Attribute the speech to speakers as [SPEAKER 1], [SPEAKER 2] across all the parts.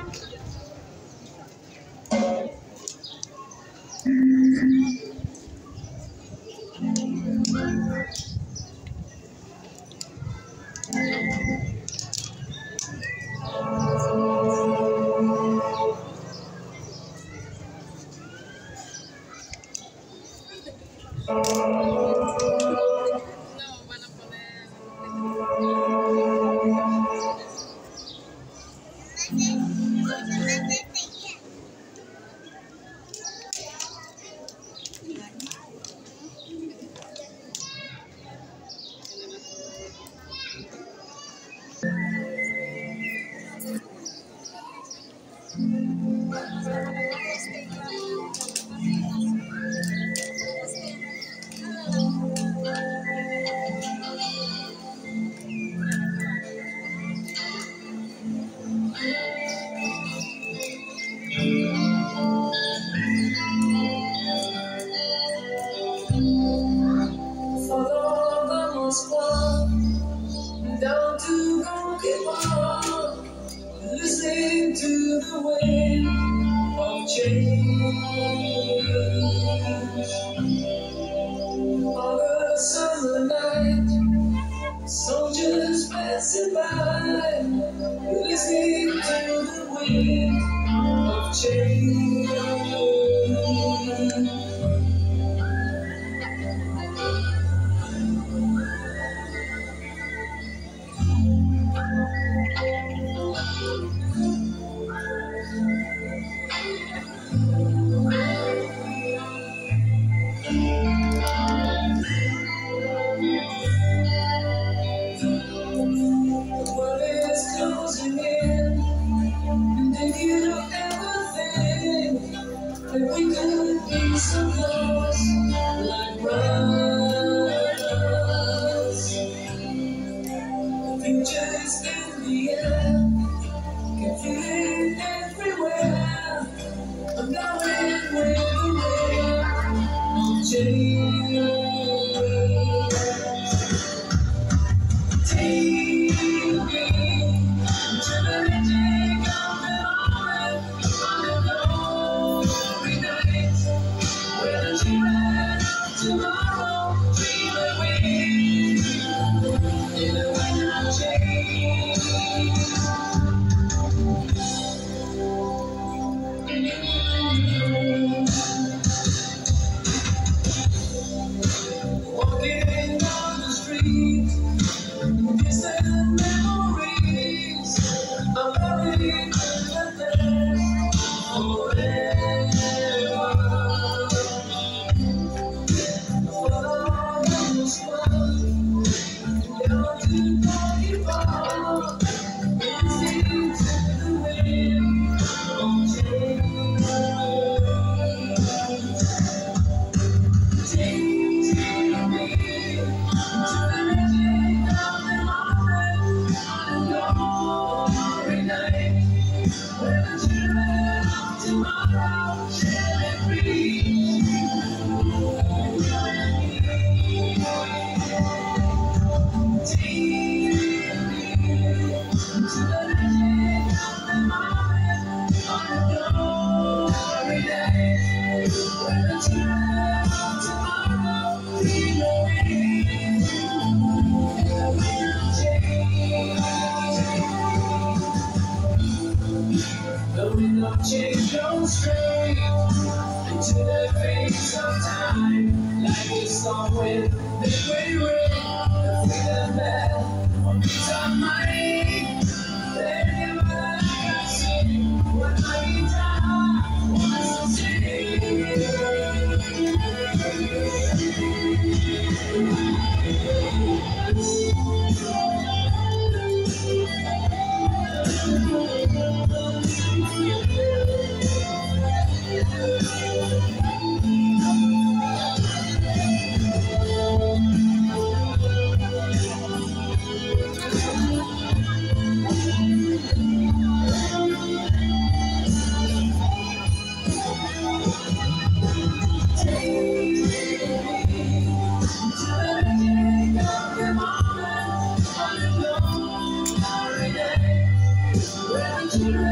[SPEAKER 1] Down to Gonky Park, listening to the wind of change. On a summer night, soldiers passing by, listening to the wind of change. And we could be so close, like brothers. The future's in the air, can feel it everywhere. I'm going with the wind of change. Take me to the magic of it all. Tomorrow, dream away in a wind of change. Walking down the street, distant memories are buried in the past forever. Change goes straight into the face of time, like a storm wind that we ring the freedom bell on beats of mine. Whenever I sing, what my guitar wants to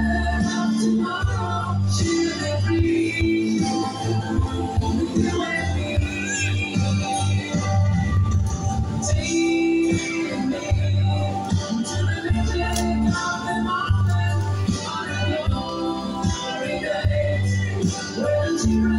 [SPEAKER 1] of tomorrow, she'll be free. You and me. Take me to the beginning of the moment on a glory day when she